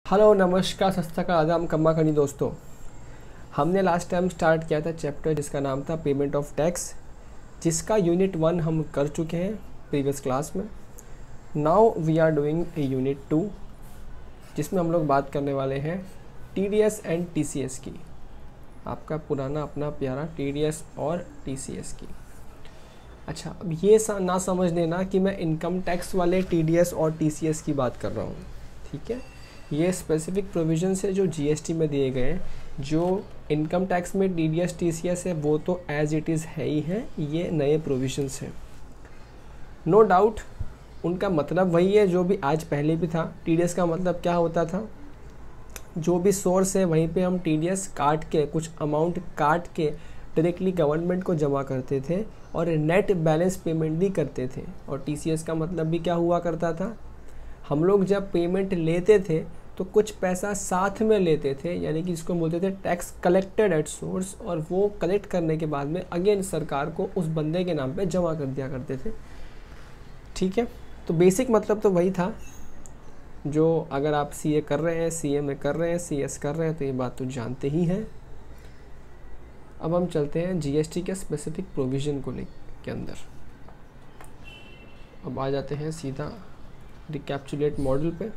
Hello नमस्कार सत श्री अकाल आदाब कम्मा खनी दोस्तों। हमने लास्ट टाइम स्टार्ट किया था चैप्टर जिसका नाम था पेमेंट ऑफ टैक्स, जिसका यूनिट 1 हम कर चुके हैं प्रीवियस क्लास में। Now we are doing unit 2 जिसमें हम लोग बात करने वाले हैं टीडीएस एंड टीसीएस की। आपका पुराना अपना प्यारा टीडीएस और टीसीएस की। अच्छा, अब ये ना समझ लेना कि मैं इनकम टैक्स वाले टीडीएस और टीसीएस की बात कर रहा हूँ, ठीक है। ये स्पेसिफिक प्रोविजंस है जो जीएसटी में दिए गए हैं। जो इनकम टैक्स में टीडीएस टीसीएस है वो तो एज इट इज़ है ही है, ये नए प्रोविजंस हैं। नो डाउट उनका मतलब वही है जो भी आज पहले भी था। टीडीएस का मतलब क्या होता था, जो भी सोर्स है वहीं पे हम टीडीएस काट के कुछ अमाउंट काट के डायरेक्टली गवर्नमेंट को जमा करते थे और नेट बैलेंस पेमेंट भी करते थे। और टीसीएस का मतलब भी क्या हुआ करता था, हम लोग जब पेमेंट लेते थे तो कुछ पैसा साथ में लेते थे, यानी कि इसको बोलते थे टैक्स कलेक्टेड एट सोर्स, और वो कलेक्ट करने के बाद में अगेन सरकार को उस बंदे के नाम पे जमा कर दिया करते थे, ठीक है। तो बेसिक मतलब तो वही था। जो अगर आप सीए कर रहे हैं, सीए में कर रहे हैं, सीएस कर रहे हैं तो ये बात तो जानते ही हैं। अब हम चलते हैं जीएसटी के स्पेसिफिक प्रोविज़न को के अंदर। अब आ जाते हैं सीधा रिकैप्चुलेट मॉडल पे।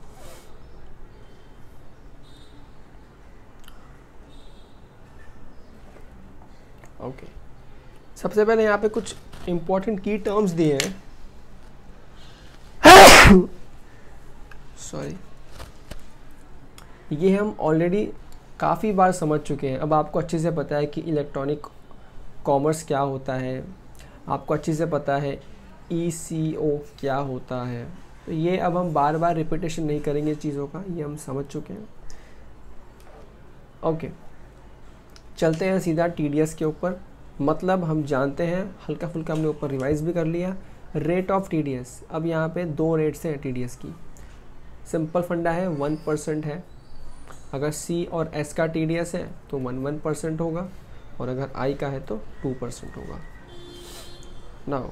ओके, सबसे पहले यहाँ पे कुछ इंपॉर्टेंट की टर्म्स दिए हैं। सॉरी, ये हम ऑलरेडी काफ़ी बार समझ चुके हैं। अब आपको अच्छे से पता है कि इलेक्ट्रॉनिक कॉमर्स क्या होता है, आपको अच्छे से पता है ईसीओ क्या होता है। तो ये अब हम बार बार रिपीटेशन नहीं करेंगे चीज़ों का, ये हम समझ चुके हैं। ओके, चलते हैं सीधा टीडीएस के ऊपर। मतलब हम जानते हैं, हल्का फुल्का हमने ऊपर रिवाइज भी कर लिया। रेट ऑफ टीडीएस, अब यहाँ पे दो रेट्स हैं टीडीएस की। सिंपल फंडा है, 1% है। अगर सी और एस का टीडीएस है तो 1% होगा, और अगर आई का है तो 2% होगा। नाउ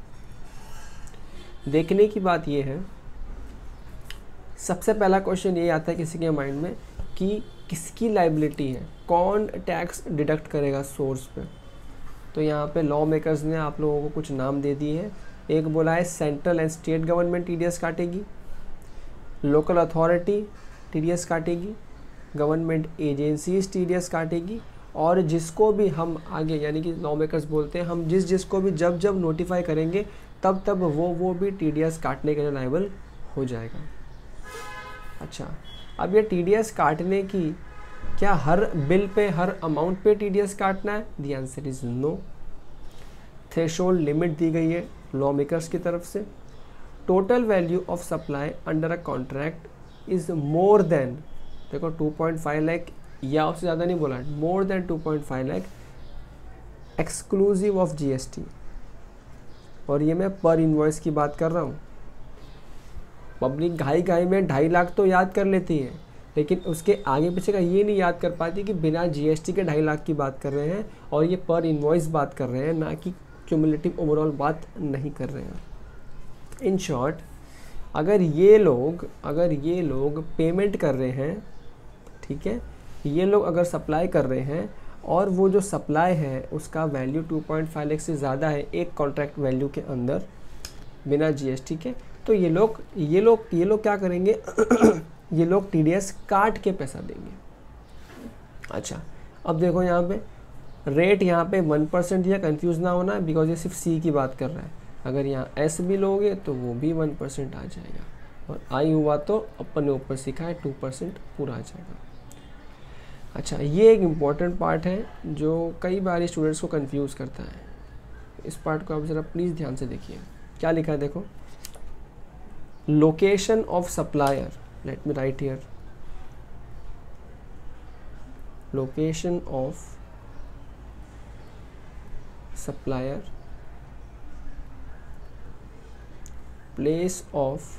देखने की बात यह है, सबसे पहला क्वेश्चन ये आता है किसी के माइंड में कि किसकी लाइबिलिटी है, कौन टैक्स डिडक्ट करेगा सोर्स पे। तो यहाँ पे लॉ मेकर्स ने आप लोगों को कुछ नाम दे दिए हैं। एक बोला है central and state government TDS काटेगी, लोकल अथॉरिटी टीडीएस काटेगी, गवर्नमेंट एजेंसीज टीडीएस काटेगी, और जिसको भी हम आगे यानी कि लॉ मेकर्स बोलते हैं, हम जिसको भी जब नोटिफाई करेंगे तब वो भी टीडीएस काटने के लिए लायबल हो जाएगा। अच्छा, अब ये टीडीएस काटने की क्या हर बिल पे हर अमाउंट पे टीडीएस काटना है? The answer is no. Threshold limit दी गई है लॉ मेकर्स की तरफ से। Total value of supply under a contract is more than, देखो 2.5 लाख या उससे ज़्यादा नहीं बोला, more than 2.5 lakh exclusive of GST. और ये मैं पर इनवॉइस की बात कर रहा हूँ। पब्लिक घाई में 2.5 लाख तो याद कर लेती है, लेकिन उसके आगे पीछे का ये नहीं याद कर पाती कि बिना जीएसटी के 2.5 लाख की बात कर रहे हैं, और ये पर इनवॉइस बात कर रहे हैं, ना कि क्यूमुलेटिव ओवरऑल बात नहीं कर रहे हैं। इन शॉर्ट, अगर ये लोग पेमेंट कर रहे हैं, ठीक है, ये लोग अगर सप्लाई कर रहे हैं और वो जो सप्लाई है उसका वैल्यू 2.5 लाख से ज़्यादा है एक कॉन्ट्रैक्ट वैल्यू के अंदर बिना जीएसटी के, तो ये लोग क्या करेंगे ये लोग टीडीएस काट के पैसा देंगे। अच्छा, अब देखो यहाँ पे रेट यहाँ पे 1% दिया, कंफ्यूज ना होना बिकॉज ये सिर्फ सी की बात कर रहा है। अगर यहाँ एस भी लोगे तो वो भी 1% आ जाएगा, और आई हुआ तो अपन ने ऊपर सीखा है 2% पूरा आ जाएगा। अच्छा, ये एक इम्पॉर्टेंट पार्ट है जो कई बार स्टूडेंट्स को कंफ्यूज करता है। इस पार्ट को आप ज़रा प्लीज़ ध्यान से देखिए। क्या लिखा है देखो, location of supplier, let me write here, location of supplier, place of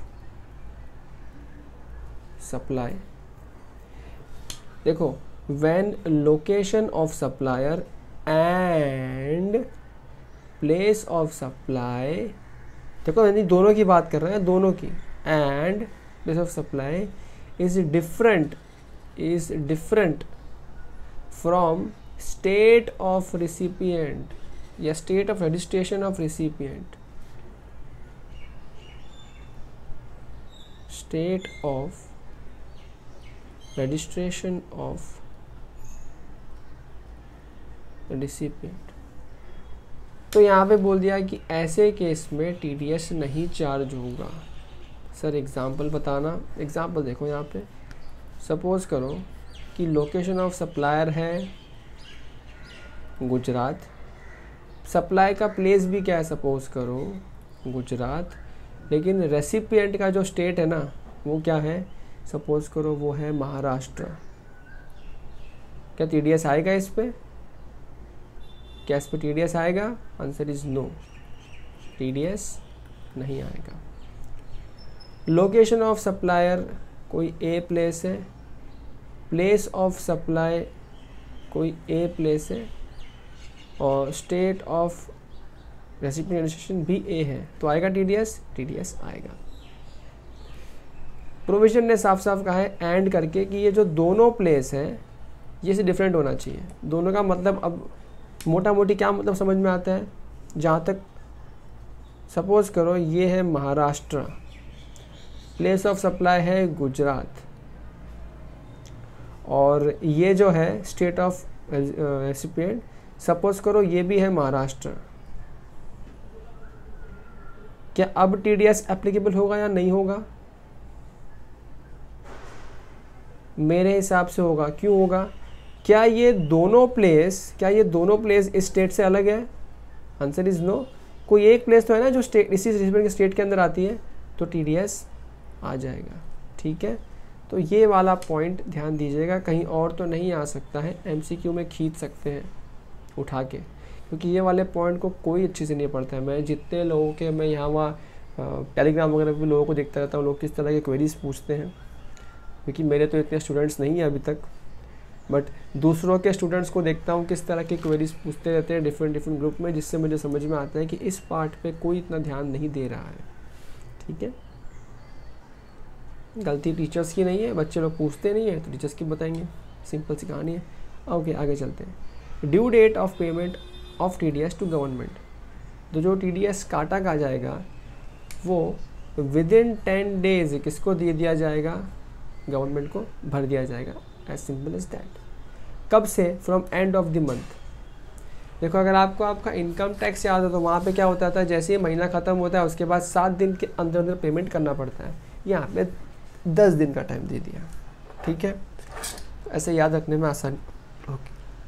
supply. देखो, when location of supplier and place of supply, देखो यानी दोनों की बात कर रहे हैं, दोनों की, and place of supply is different from state of recipient या state of registration of recipient, state of registration of recipient। तो यहाँ पे बोल दिया कि ऐसे केस में TDS नहीं चार्ज होगा। सर एग्जांपल बताना। एग्जांपल देखो यहाँ पे, सपोज करो कि लोकेशन ऑफ सप्लायर है गुजरात, सप्लाई का प्लेस भी क्या है सपोज करो गुजरात, लेकिन रेसिपिएंट का जो स्टेट है ना वो क्या है सपोज करो वो है महाराष्ट्र। क्या TDS आएगा इस पे? क्या इस पे TDS आएगा? आंसर इज नो, TDS नहीं आएगा। लोकेशन ऑफ सप्लायर कोई ए प्लेस है, प्लेस ऑफ सप्लाई कोई ए प्लेस है, और स्टेट ऑफ रेसिपिएंट रजिस्ट्रेशन भी ए है, तो आएगा TDS आएगा। प्रोविजन ने साफ साफ कहा है एंड करके कि ये जो दोनों प्लेस है ये से डिफरेंट होना चाहिए। दोनों का मतलब अब मोटा मोटी क्या मतलब समझ में आता है, जहाँ तक सपोज करो ये है महाराष्ट्र, प्लेस ऑफ सप्लाई है गुजरात, और ये जो है स्टेट ऑफ रेसिपिएंट सपोज करो ये भी है महाराष्ट्र। क्या अब TDS एप्लीकेबल होगा या नहीं होगा? मेरे हिसाब से होगा। क्यों होगा? क्या ये दोनों प्लेस इस स्टेट से अलग है? Answer is no. कोई एक प्लेस तो है ना जो स्टेट इसी रेसिपिएंट के स्टेट के अंदर आती है, तो TDS आ जाएगा। ठीक है, तो ये वाला पॉइंट ध्यान दीजिएगा, कहीं और तो नहीं आ सकता है, MCQ में खींच सकते हैं उठा के, क्योंकि ये वाले पॉइंट को कोई अच्छे से नहीं पढ़ता है। मैं जितने लोगों के मैं यहाँ वहाँ टेलीग्राम वगैरह भी लोगों को देखता रहता हूँ, लोग किस तरह के क्वेरीज पूछते हैं, क्योंकि मेरे तो इतने स्टूडेंट्स नहीं हैं अभी तक, बट दूसरों के स्टूडेंट्स को देखता हूँ किस तरह के क्वेरीज पूछते रहते हैं डिफरेंट ग्रुप में, जिससे मुझे समझ में आता है कि इस पार्ट पे कोई इतना ध्यान नहीं दे रहा है। ठीक है, गलती टीचर्स की नहीं है, बच्चे लोग पूछते नहीं है तो टीचर्स की बताएंगे, सिंपल सी कहानी है। ओके, आगे चलते हैं। Due date of payment of TDS to government, तो जो TDS काटा का जाएगा वो विदिन 10 डेज किसको दे दिया जाएगा? गवर्नमेंट को भर दिया जाएगा, एज सिंपल एज दैट। कब से? From end of the month. देखो अगर आपको आपका इनकम टैक्स याद हो तो वहाँ पे क्या होता था, जैसे ही महीना ख़त्म होता है उसके बाद 7 दिन के अंदर अंदर पेमेंट करना पड़ता है, यहाँ पे 10 दिन का टाइम दे दिया। ठीक है, ऐसे याद रखने में आसान। ओके,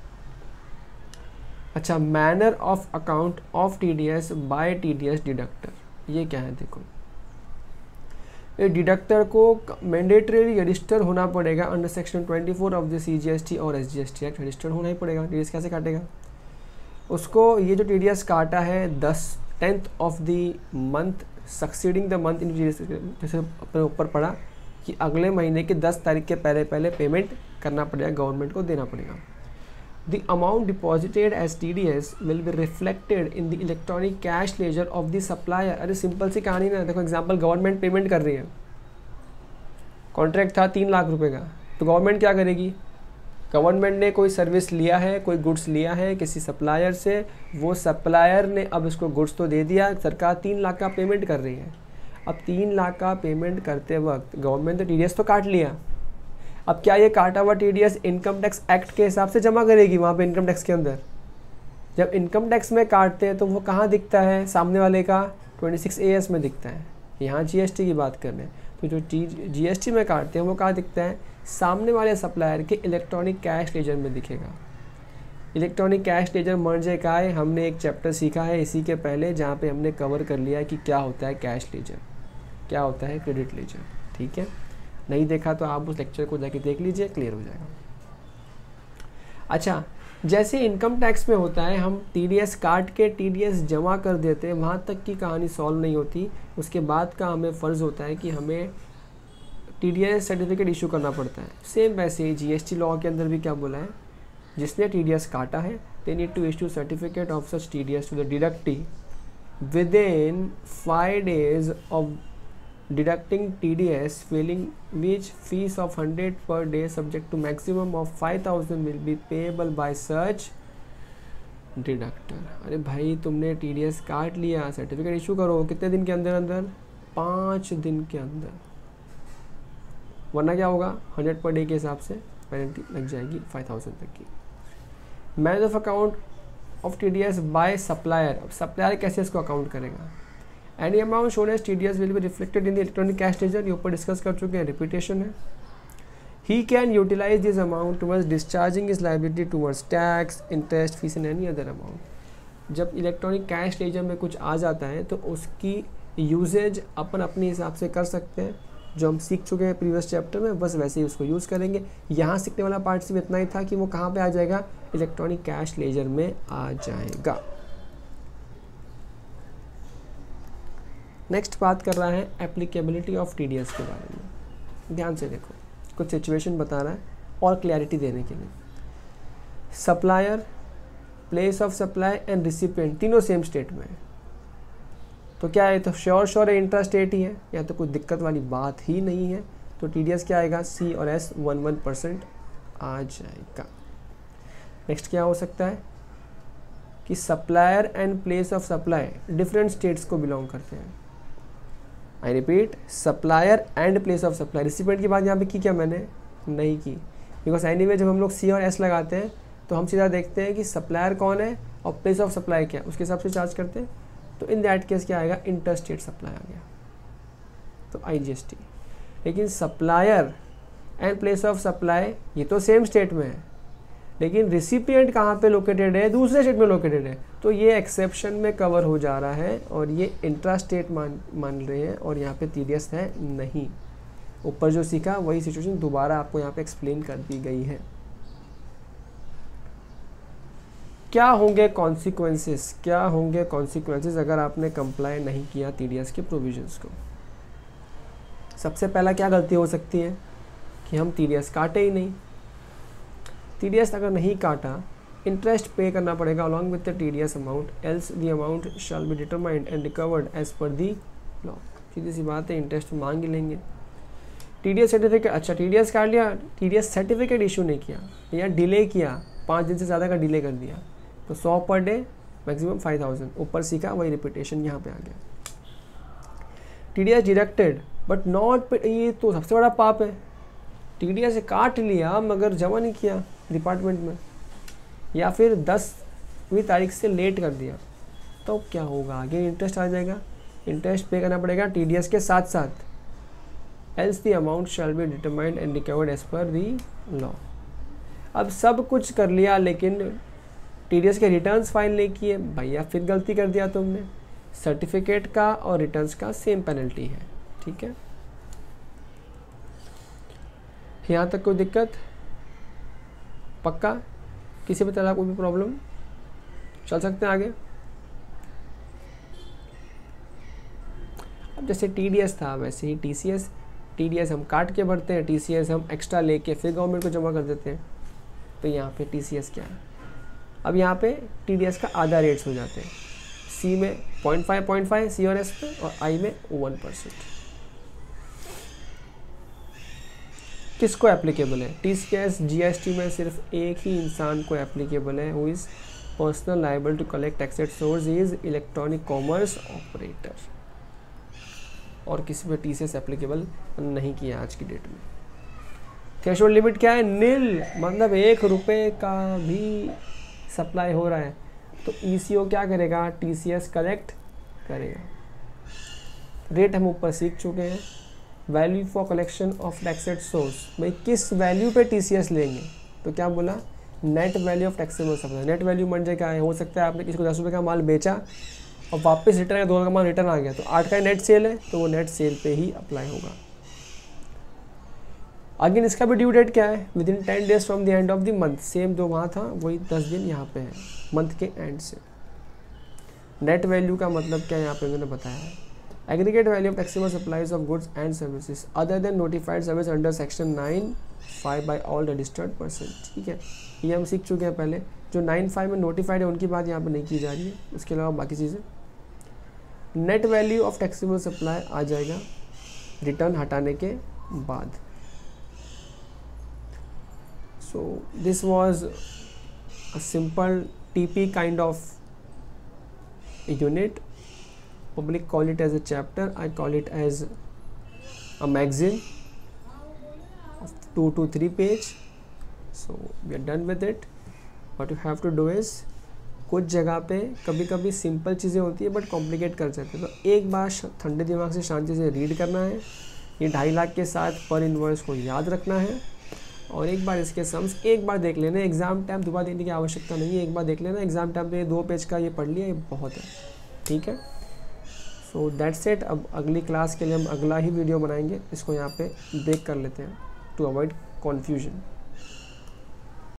अच्छा, manner of account of TDS by TDS deductor, ये क्या है? देखो ये डिडक्टर को मैंडेटरी रजिस्टर होना पड़ेगा under section 24 of the CGST और SGST एक्ट, रजिस्टर्ड होना ही पड़ेगा। TDS कैसे काटेगा उसको? ये जो TDS काटा है 10th of the month succeeding the month in, जैसे अपने ऊपर पढ़ा कि अगले महीने के 10 तारीख के पहले पेमेंट करना पड़ेगा, गवर्नमेंट को देना पड़ेगा। The amount deposited as TDS will be reflected in the electronic cash ledger of the supplier। अरे सिंपल सी कहानी ना, देखो एग्जांपल गवर्नमेंट पेमेंट कर रही है, कॉन्ट्रैक्ट था 3 लाख रुपए का, तो गवर्नमेंट क्या करेगी? गवर्नमेंट ने कोई सर्विस लिया है, कोई गुड्स लिया है किसी सप्लायर से, वो सप्लायर ने अब इसको गुड्स तो दे दिया, सरकार 3 लाख का पेमेंट कर रही है। अब 3 लाख का पेमेंट करते वक्त गवर्नमेंट ने TDS तो काट लिया, अब क्या ये काटा हुआ TDS इनकम टैक्स एक्ट के हिसाब से जमा करेगी वहाँ पे इनकम टैक्स के अंदर? जब इनकम टैक्स में काटते हैं तो वो कहाँ दिखता है? सामने वाले का 26 AS में दिखता है। यहाँ GST की बात कर रहे हैं, तो जो GST में काटते हैं वो कहाँ दिखता है? सामने वाले सप्लायर के इलेक्ट्रॉनिक कैश लेजर में दिखेगा। इलेक्ट्रॉनिक कैश लेजर मर्ज का है, हमने एक चैप्टर सीखा है इसी के पहले, जहाँ पे हमने कवर कर लिया है कि क्या होता है कैश लेजर, क्या होता है क्रेडिट लेजर। ठीक है, नहीं देखा तो आप उस लेक्चर को जाके देख लीजिए, क्लियर हो जाएगा। अच्छा, जैसे इनकम टैक्स में होता है, हम TDS काट के TDS जमा कर देते हैं, वहाँ तक की कहानी सॉल्व नहीं होती। उसके बाद का हमें फ़र्ज़ होता है कि हमें TDS सर्टिफिकेट इशू करना पड़ता है। सेम वैसे ही GST लॉ के अंदर भी क्या बोला है, जिसने TDS काटा है they need to issue certificate of such TDS to the deductee within 5 days of deducting TDS failing which fees of 100 per day subject to maximum of 5000 will be payable by such deductor. अरे भाई तुमने TDS काट लिया, certificate issue करो कितने दिन के अंदर अंदर, 5 दिन के अंदर, वरना क्या होगा 100 पर डे के हिसाब से पेनल्टी लग जाएगी 5000 तक की। Manage of account of TDS by supplier. अब सप्लायर कैसे इसको अकाउंट करेगा। Any amount shown as TDS will be reflected in the electronic cash ledger, ये ऊपर डिस्कस कर चुके हैं, रिपीटेशन है। He can utilise this amount towards discharging his liability towards tax interest fees and any other amount. जब electronic cash ledger में कुछ आ जाता है तो उसकी यूजेज अपन अपने हिसाब से कर सकते हैं, जो हम सीख चुके हैं प्रीवियस चैप्टर में, बस वैसे ही उसको यूज़ करेंगे। यहाँ सीखने वाला पार्ट सिर्फ इतना ही था कि वो कहाँ पे आ जाएगा, इलेक्ट्रॉनिक कैश लेजर में आ जाएगा। नेक्स्ट बात कर रहा है एप्लीकेबिलिटी ऑफ TDS के बारे में। ध्यान से देखो, कुछ सिचुएशन बता रहा है और क्लैरिटी देने के लिए। Supplier, place of supply and recipient तीनों सेम स्टेट में है, तो क्या है, तो श्योर है इंट्रा स्टेट ही है, या तो कोई दिक्कत वाली बात ही नहीं है। तो TDS क्या आएगा, C और S 11% आ जाएगा। नेक्स्ट क्या हो सकता है कि supplier and place of supply different states को बिलोंग करते हैं। I repeat, supplier and place of supply. Recipient की बात यहाँ पे की क्या मैंने, नहीं की, बिकॉज एनीवे जब हम लोग C और S लगाते हैं तो हम सीधा देखते हैं कि सप्लायर कौन है और प्लेस ऑफ सप्लाई क्या है, उसके हिसाब से चार्ज करते हैं। तो इन दैट केस क्या आएगा, इंटर स्टेट सप्लाई आ गया, तो IGST। लेकिन supplier and place of supply ये तो सेम स्टेट में है, लेकिन रिसिपिएंट कहाँ पे लोकेटेड है, दूसरे स्टेट में लोकेटेड है, तो ये एक्सेप्शन में कवर हो जा रहा है और ये इंट्रा स्टेट मान रहे हैं और यहाँ पे TDS है नहीं। ऊपर जो सीखा वही सिचुएशन दोबारा आपको यहाँ पे एक्सप्लेन कर दी गई है। क्या होंगे कॉन्सिक्वेंसेस, क्या होंगे कॉन्सिक्वेंसेस अगर आपने कंप्लाई नहीं किया TDS के प्रोविजंस को। सबसे पहला क्या गलती हो सकती है कि हम TDS काटे ही नहीं। TDS अगर नहीं काटा, इंटरेस्ट पे करना पड़ेगा along with the TDS amount, else the amount shall be determined and recovered as per the law. सीधी सी बात है, इंटरेस्ट मांग ही लेंगे। TDS सर्टिफिकेट, अच्छा TDS काट लिया, TDS सर्टिफिकेट इशू नहीं किया या डिले किया, 5 दिन से ज़्यादा का डिले कर दिया, तो 100 पर डे मैक्सिमम 5000। ऊपर सीखा वही रिपीटेशन यहाँ पे आ गया। TDS डिडक्टेड बट नॉट, ये तो सबसे बड़ा पाप है। TDS काट लिया मगर जमा नहीं किया डिपार्टमेंट में, या फिर 10वीं तारीख से लेट कर दिया, तो क्या होगा, आगे इंटरेस्ट आ जाएगा, इंटरेस्ट पे करना पड़ेगा TDS के साथ साथ। Else the amount shall be determined and recovered as per the law. अब सब कुछ कर लिया लेकिन TDS के रिटर्न्स फाइल नहीं किए, भैया फिर गलती कर दिया तुमने। सर्टिफिकेट का और रिटर्न्स का सेम पेनल्टी है, ठीक है। यहाँ तक कोई दिक्कत, पक्का, किसी भी तरह कोई भी प्रॉब्लम, चल सकते हैं आगे। अब जैसे TDS था वैसे ही TCS। TDS हम काट के भरते हैं, TCS हम एक्स्ट्रा लेके फिर गवर्नमेंट को जमा कर देते हैं। तो यहाँ पे TCS क्या है, अब यहाँ पे TDS का आधा रेट्स हो जाते हैं, C में 0.5 C और S पे, और I में 1%। किसको एप्लीकेबल है, TCS GST में सिर्फ एक ही इंसान को एप्लीकेबल है, who is personal liable to collect tax at source is electronic commerce operator, और किसी पे TCS एप्लीकेबल नहीं किया आज की डेट में। थ्रेशोल्ड लिमिट क्या है, नील, मतलब 1 रुपये का भी सप्लाई हो रहा है तो ECO क्या करेगा, TCS कलेक्ट करेगा। रेट हम ऊपर सीख चुके हैं। Value for collection of tax at source, भाई किस वैल्यू पे TCS लेंगे, तो क्या बोला, net value of taxable supply. Net value मान जाए क्या है, हो सकता है आपने किसी को 10 रुपये का माल बेचा और वापस रिटर्न आया, 2 का माल रिटर्न आ गया, तो 8 का नेट सेल है, तो वो नेट सेल पे ही अप्लाई होगा। अगेन इसका भी ड्यू डेट क्या है, within 10 days from the end of the month, same जो वहाँ था वही 10 दिन यहाँ पे है, मंथ के एंड से। नेट वैल्यू का मतलब क्या है यहाँ पे मैंने बताया है, aggregate value of taxable supplies of goods and services other than notified service under section 9(5) by all registered person. ठीक है, ये हम सीख चुके हैं पहले। जो 9(5) में नोटिफाइड है उनकी बात यहाँ पे नहीं की जा रही है, उसके अलावा बाकी चीज़ें। Net value of taxable supply आ जाएगा रिटर्न हटाने के बाद। So this was a simple TP kind of unit. Public call it as a chapter, I call it as a magazine of 2 to 3 page. So we are done with it. What you have to do is, कुछ जगह पे कभी कभी simple चीज़ें होती है but complicate कर सकते हैं, तो एक बार ठंडे दिमाग से शांति से रीड करना है, ये 2.5 लाख के साथ पर इनवॉइस को याद रखना है, और एक बार इसके सम्स एक बार देख लेना। एग्ज़ाम टाइम दोबारा देने की आवश्यकता नहीं है, एक बार देख लेना। एग्ज़ाम टाइम पे 2 पेज का ये पढ़ लिया, ये बहुत है, ठीक है। So that's it. अब अगली क्लास के लिए हम अगला ही वीडियो बनाएंगे, इसको यहाँ पे ब्रेक कर लेते हैं टू अवॉइड कन्फ्यूजन।